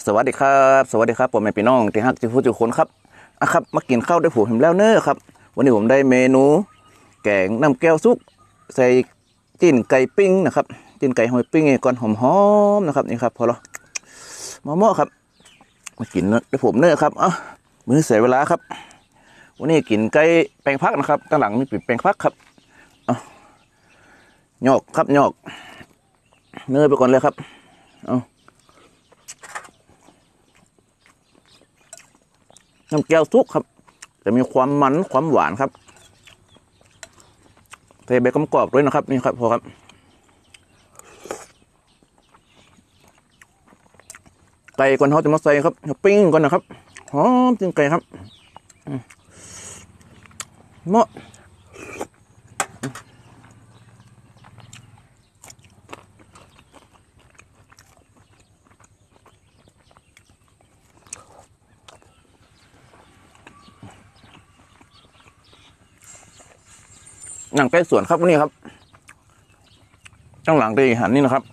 สวัสดีครับสวัสดีครับผมเป็นพี่น้องที่ฮักที่พูดทุกคนครับครับมากินข้าวด้วยผมแล้วเนอะครับวันนี้ผมได้เมนูแกงน้ำแก้วซุกใส่จิ้นไก่ปิ้งนะครับจิ้นไก่หอยปิ้งก่อนหอมๆนะครับนี่ครับพอแล้วมาเหมาะครับมากินด้วยผมเนอะครับมื้อเสียเวลาครับวันนี้กินไก่แปลงพักนะครับตั้งหลังมีปิดแปลงพักครับหยอกครับหยอกเนยไปก่อนเลยครับน้ำแก้วซุกครับจะมีความมันความหวานครับใส่ใบกรอบด้วยนะครับนี่ครับพอครับไก่ก่อนเขาจะมาใส่ครับปิ้งก่อนนะครับหอมจริงไก่ครับเหมาะหนังไก่สวนครับนี่ครับข้างหลังได้หันนี่นะครับ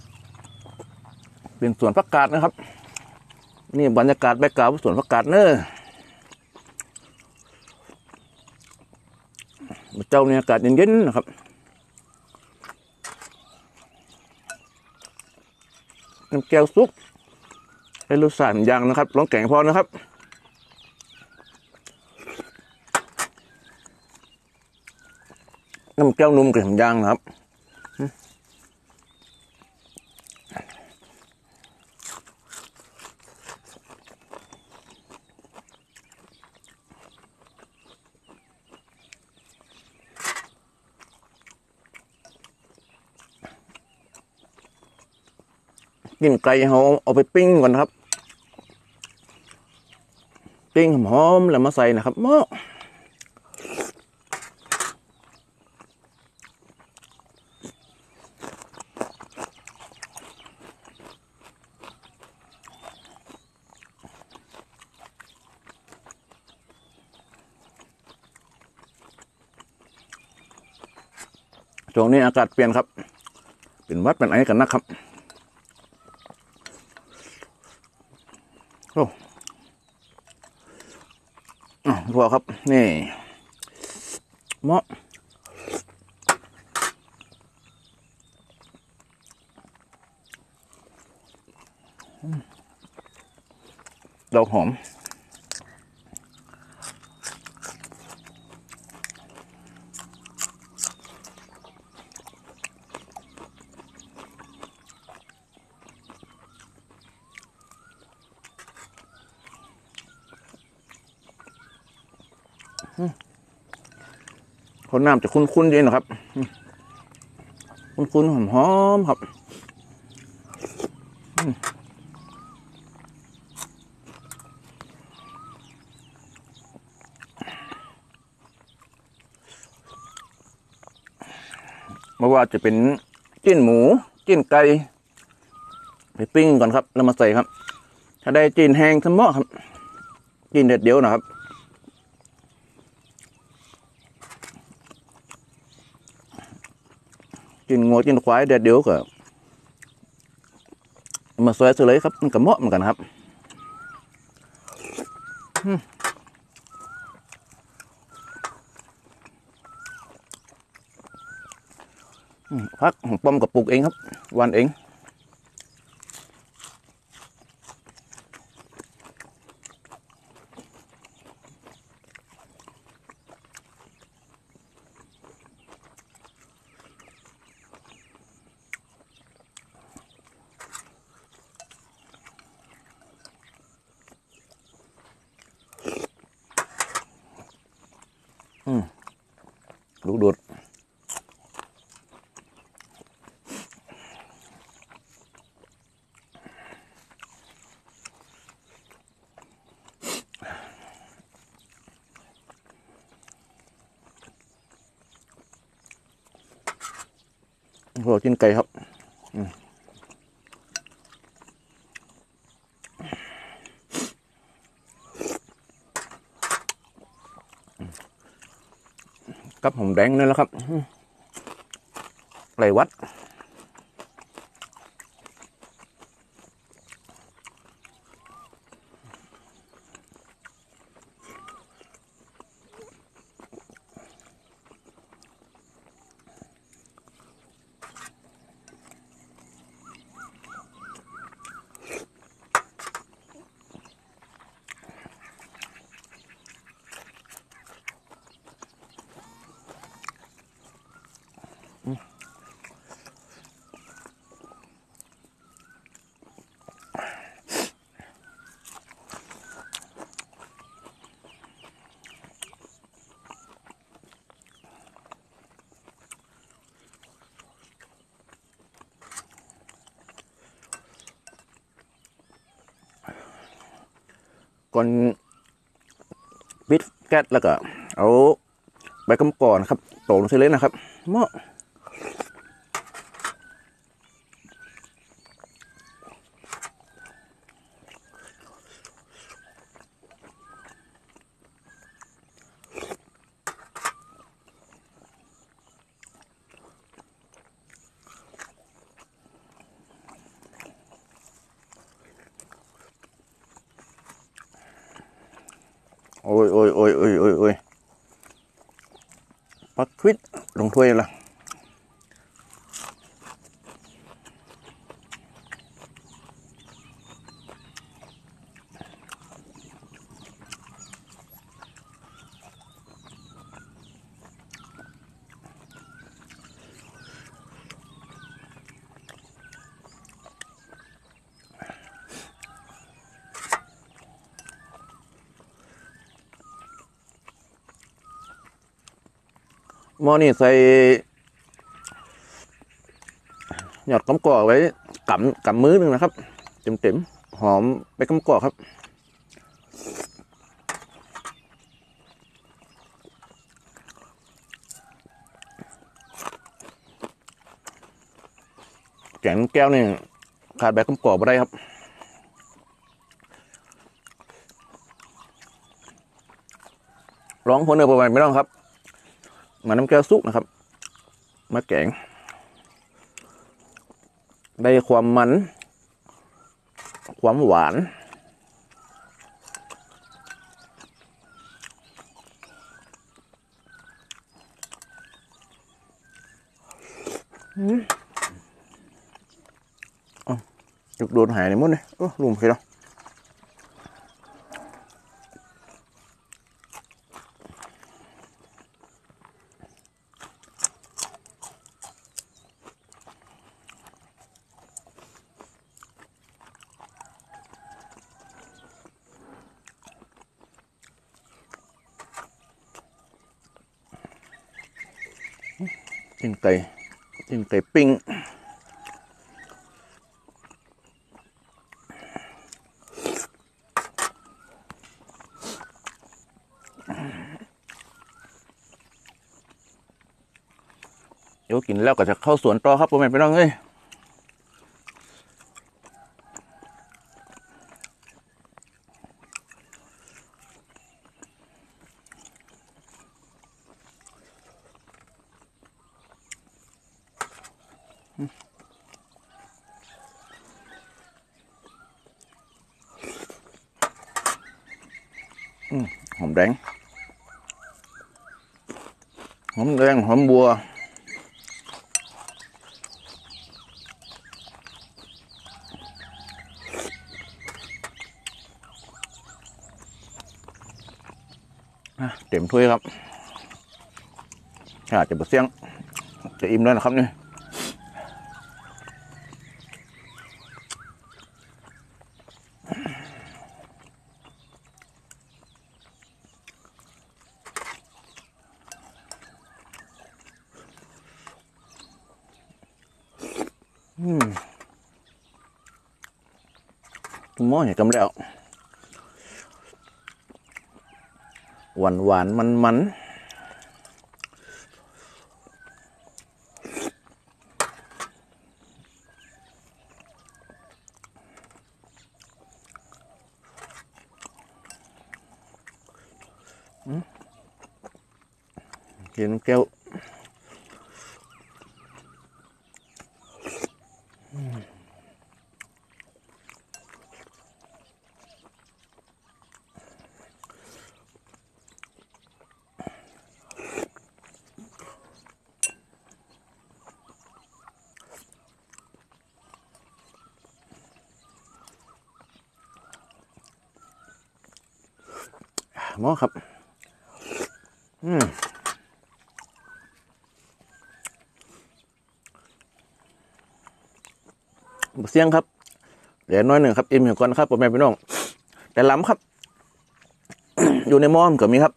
เป็นสวนผักกาดนะครับนี่บรรยากาศแบกกราวด์สวนผักกาดเนอะเจ้าเนี่ยอากาศเย็นๆนะครับน้ำแก้วซุกให้รสชาติอย่างนะครับลองแกงพอนะครับน้ำแก้วนุ่มกับยางนะครับกินไก่เขาเอาไปปิ้งก่อนครับปิ้งหอมๆแล้วมาใส่นะครับหม้อช่วงนี้อากาศเปลี่ยนครับเป็นวัดเป็นไอกันนะครับโอ้พอครับนี่เหมาะดอกหอมคนน้ำจะคุ้นๆดีนะครับคุ้นๆหอมๆครับไม่ว่าจะเป็นจิ้นหมูจิ้นไก่ไปปิ้งก่อนครับแล้วมาใส่ครับถ้าได้จิ้นแห้งทั้งหม้อครับจิ้นเด็ดเดียวนะครับจิ้นงัวจิ้นควายเด็ดเดียวก็มาซอยเฉลยครับมันก็เหมาะเหมือนกันครับพักของป้อมกับปลูกเองครับวันเองลูกดูดเรากินไก่ครับกับหอมแดงนี่แหละครับไรวัด อก่อนปิดแก๊สแล้วก็เอาใบกำปอนครับโตลงเส้นเล็กนะครับเหมาะโอ้ยโอ้ยโอ้ยโอ้ยโอ้ยโอ้ยปักควิดลงถ้วยละหม้อนี่ใส่หยอดกำกอกไว้กำมื้อหนึ่งนะครับเต็มหอมไปกำกอกครับแกงแก้วนี่ขาดแบบกำกอกไม่ได้ครับร้องพลเนื้อประมาณไม่ต้องครับมาน้ำแก้วซุกนะครับมาแกงได้ความมันความหวานจุกโดนหายในมดเลยลุมใครแล้วจิ้นไก่ปิ้งเดี๋ยวกินแล้วก็จะเข้าสวนต่อครับพ่อแม่พี่น้องเอ้ยหอมแดงหอมบัวเต็มถ้วยครับอาจจะบดเสียงจะอิ่มแล้วนะครับนี่หม้อเนี่ยกำแล้วหวานมันกินแก้วหม้อครับเสียงครับเดี๋ยวน้อยหนึ่งครับอิ่มอยู่ก่อนครับพ่อแม่พี่น้องแต่ล้ำครับ อยู่ในหม้อมก็มีครับ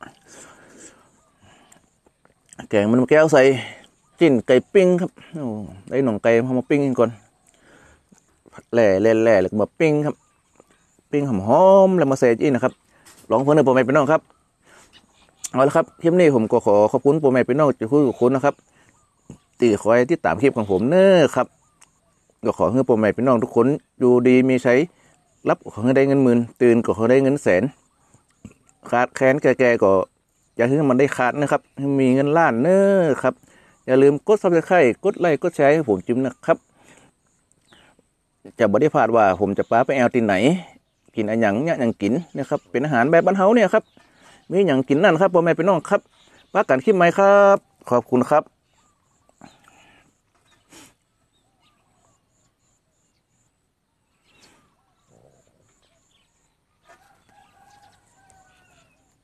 แกงมันแก้วใส่จิ้นไก่ปิ้งครับได้หน่องไก่เอามาปิ้งก่อนแหล่แล้วก็มาปิ้งครับปิ้งหอมๆแล้วมาใส่จิ้นนะครับลองเพื่อนพ่อแม่พี่น้องครับเอาละครับคลิปนี้ผมก็ขอขอบคุณพ่อแม่พี่น้องทุกคนนะครับที่คอยที่ตามคลิปของผมเน้อครับก็ขอให้พ่อแม่พี่น้องทุกคนอยู่ดีมีใช้รับขอให้ได้เงินหมื่นตื่นก็ขอได้เงินแสนขาดแค้นแก่ๆก็อย่าให้มันได้ขาดนะครับให้มีเงินล้านเน้อครับอย่าลืมกดซับสไครต์กดไลค์กดแชร์ให้ผมจิ้มนะครับจะบ่ได้พลาดว่าผมจะปาไปแอลที่ไหนกินอะไรอย่างกินนะครับเป็นอาหารแบบบ้านเฮาเนี่ยครับมีอย่างกินนั่นครับพ่อแม่พี่น้องครับปากันคลิปใหม่ครับขอบคุณครับ